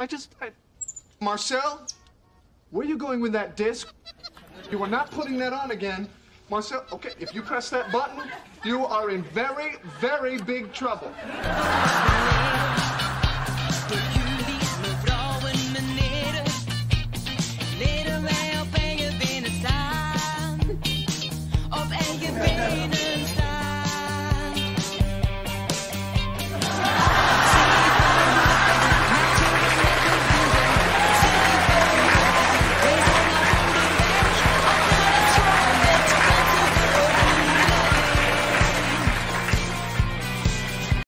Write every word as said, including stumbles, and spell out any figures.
I just... I... Marcel, where are you going with that disc? You are not putting that on again. Marcel, okay, if you press that button, you are in very, very big trouble.